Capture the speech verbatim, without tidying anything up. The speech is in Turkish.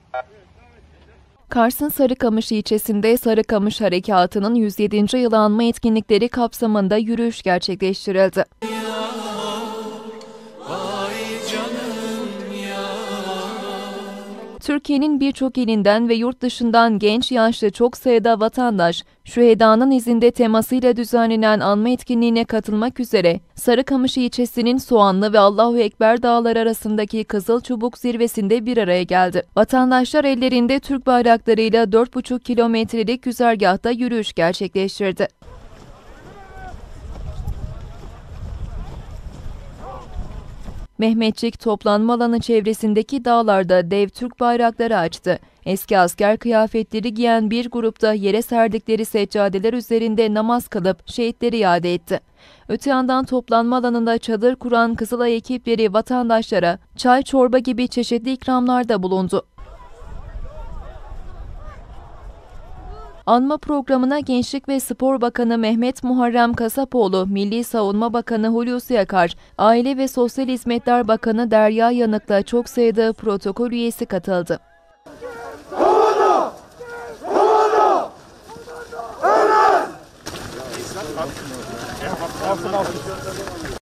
Kars'ın Sarıkamış ilçesinde Sarıkamış Harekatı'nın yüz yedinci yılı anma etkinlikleri kapsamında yürüyüş gerçekleştirildi. Türkiye'nin birçok ilinden ve yurt dışından genç yaşlı çok sayıda vatandaş, şühedanın izinde temasıyla düzenlenen anma etkinliğine katılmak üzere Sarıkamış ilçesinin Soğanlı ve Allahu Ekber dağları arasındaki Kızılçubuk zirvesinde bir araya geldi. Vatandaşlar ellerinde Türk bayraklarıyla dört buçuk kilometrelik güzergahta yürüyüş gerçekleştirdi. Mehmetçik toplanma alanı çevresindeki dağlarda dev Türk bayrakları açtı. Eski asker kıyafetleri giyen bir grupta yere serdikleri seccadeler üzerinde namaz kılıp şehitleri iade etti. Öte yandan toplanma alanında çadır kuran Kızılay ekipleri vatandaşlara çay, çorba gibi çeşitli ikramlarda bulundu. Anma programına Gençlik ve Spor Bakanı Mehmet Muharrem Kasapoğlu, Milli Savunma Bakanı Hulusi Akar, Aile ve Sosyal Hizmetler Bakanı Derya Yanık'la çok sayıda protokol üyesi katıldı. Havada! Havada! Ömer!